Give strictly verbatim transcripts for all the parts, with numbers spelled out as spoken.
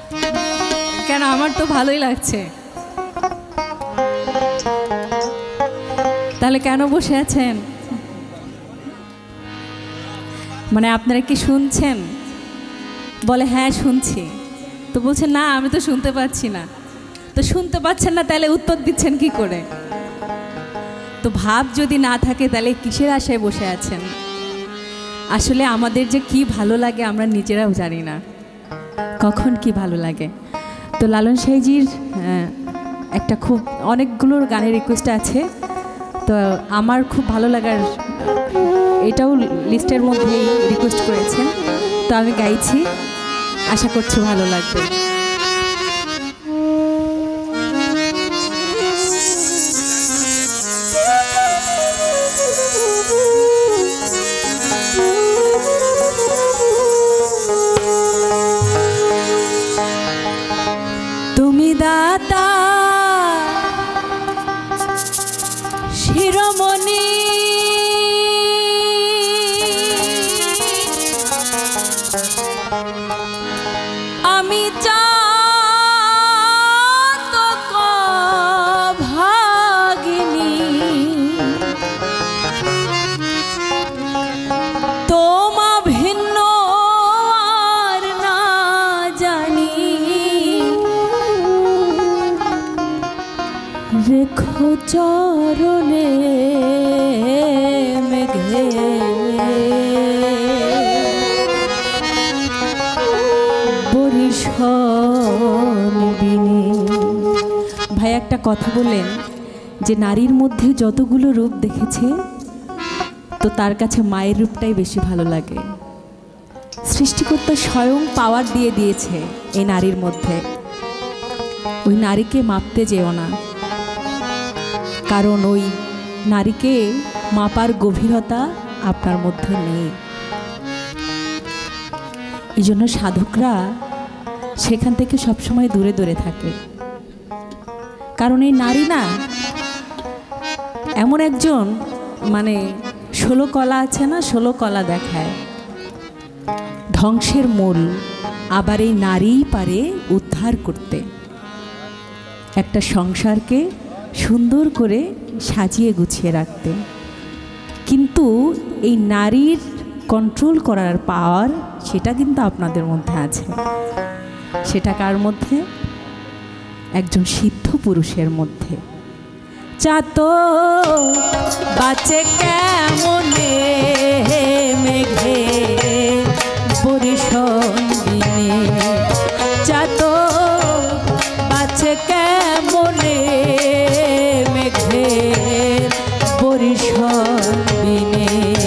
কেন আমার তো ভালোই লাগছে। তাহলে কেন বসে আছেন? মানে আপনারা কি শুনছেন? বলে হ্যাঁ শুনছি। তো বলছেন না আমি তো শুনতে পাচ্ছি না। তো শুনতে পাচ্ছেন না তাহলে উত্তর দিচ্ছেন কি করে? তো ভাব যদি না থাকে তাহলে কিসের আশায় বসে আছেন? আসলে আমাদের যে কি ভালো লাগে আমরা নিজেরাও জানি না কখন কি ভালো লাগে। তো লালন সাঁইজির একটা খুব অনেকগুলো গানের রিকোয়েস্ট আছে, তো আমার খুব ভালো লাগার এটাও লিস্টের মধ্যেই রিকোয়েস্ট করেছেন, তো আমি গাইছি, আশা করছি ভালো লাগবে। তুমি দাতা শিরোমণি, আমি চাতক ভাগিনী, তোমা ভিন্ন আর না জানি, রেখো চরণে মেঘে ভাই একটা কথা বললেন যে নারীর মধ্যে যতগুলো রূপ দেখেছে তো তার কাছে মায়ের রূপটাই বেশি ভালো লাগে। সৃষ্টিকর্তা স্বয়ং পাওয়ার দিয়ে দিয়েছে এই নারীর মধ্যে। ওই নারীকে মাপতে যেও না, কারণ ওই নারীকে মাপার গভীরতা আপনার মধ্যে নেই। এই জন্য সাধকরা সেখান থেকে সবসময় দূরে দূরে থাকে, কারণ এই নারী না এমন একজন মানে ষোলো কলা আছে না, ষোলো কলা দেখায়, ধ্বংসের মূল আবার এই নারীই পারে উদ্ধার করতে, একটা সংসারকে সুন্দর করে সাজিয়ে গুছিয়ে রাখতে। কিন্তু এই নারীর কন্ট্রোল করার পাওয়ার সেটা কিন্তু আপনাদের মধ্যে আছে। সেটা কার মধ্যে? একজন সিদ্ধ পুরুষের মধ্যে। চাতো বাঁচে কেমনে মেঘে বরিশন দিনে, চাতো বাঁচে কেমনে মেঘে বরিশন দিনে।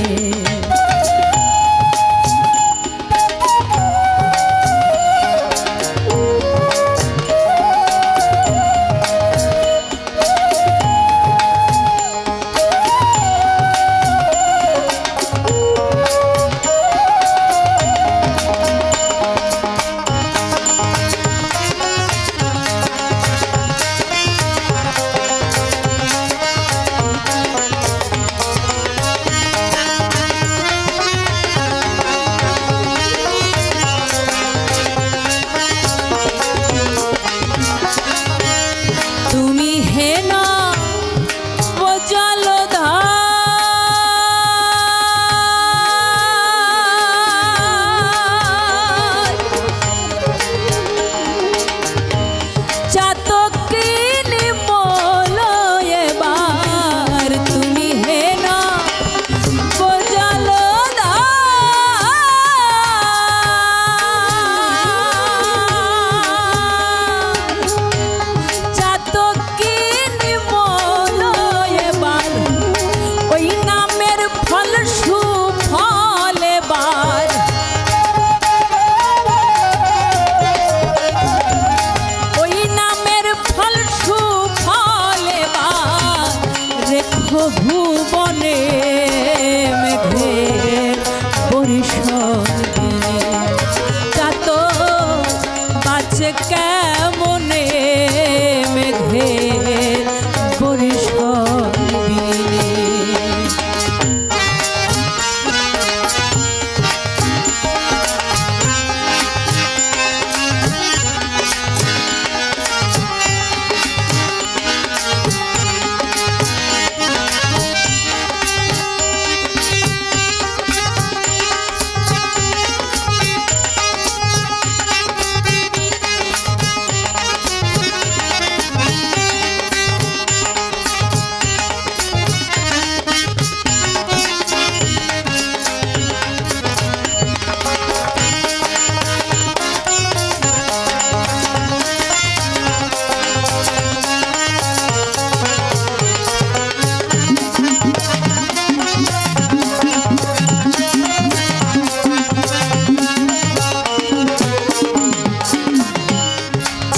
ভুবনে মেঘে বরিশন দিনে, চাতো বাঁচে কেমনে মেঘে বরিশন দিনে।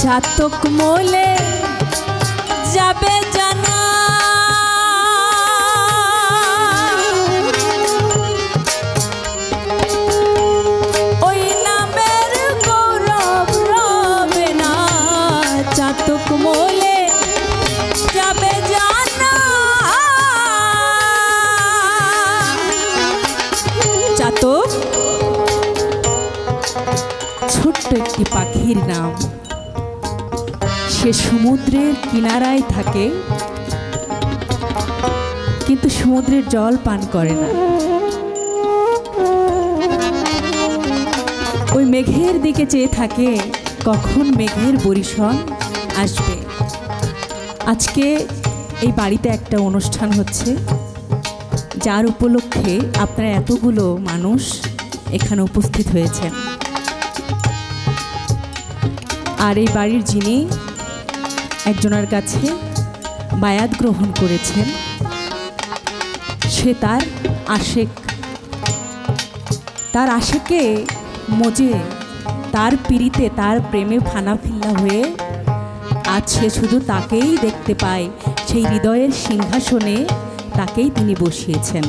চাতক মোলে যাবে জানা, ওই নামের গৌরব রবে না। চাতক মোলে যাবে জানা, চাতক ছোট্ট একটি পাখির নাম। সে সমুদ্রের কিনারায় থাকে, কিন্তু সমুদ্রের জল পান করে না। ওই মেঘের দিকে চেয়ে থাকে কখন মেঘের বরিশন আসবে। আজকে এই বাড়িতে একটা অনুষ্ঠান হচ্ছে, যার উপলক্ষে আপনারা এতগুলো মানুষ এখানে উপস্থিত হয়েছেন। আর এই বাড়ির যিনি একজনের কাছে বায়াত গ্রহণ করেছেন, সে তার আশেক, তার আশেকে মজে, তার পিড়িতে, তার প্রেমে ফানাফিল্লা হয়ে আজ সে শুধু তাকেই দেখতে পায়। সেই হৃদয়ের সিংহাসনে তাকেই তিনি বসিয়েছেন।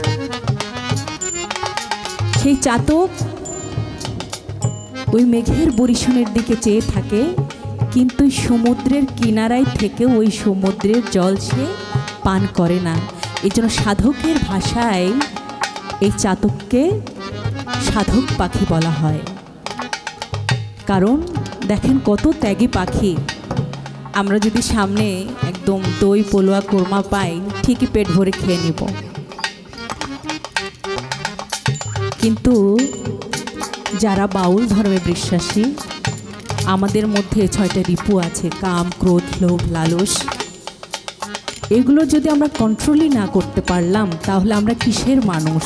সেই চাতক ওই মেঘের বরিশনের দিকে চেয়ে থাকে, কিন্তু সমুদ্রের কিনারায় থেকে ওই সমুদ্রের জল সে পান করে না। এই জন্য সাধকের ভাষায় এই চাতককে সাধক পাখি বলা হয়। কারণ দেখেন কত ত্যাগী পাখি। আমরা যদি সামনে একদম দই পোলোয়া কোরমা পাই, ঠিকই পেট ভরে খেয়ে নিব, কিন্তু যারা বাউল ধর্মে বিশ্বাসী, আমাদের মধ্যে ছয়টা রিপু আছে, কাম, ক্রোধ, লোভ, লালস। এগুলো যদি আমরা কন্ট্রোলই না করতে পারলাম, তাহলে আমরা কিসের মানুষ?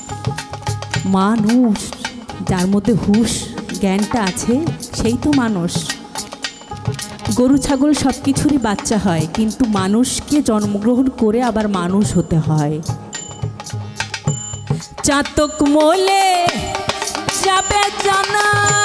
মানুষ যার মধ্যে হুঁশ জ্ঞানটা আছে, সেই তো মানুষ। গরু ছাগল সব কিছুরই বাচ্চা হয়, কিন্তু মানুষকে জন্মগ্রহণ করে আবার মানুষ হতে হয়। চাতক মোলে যাবে জানা,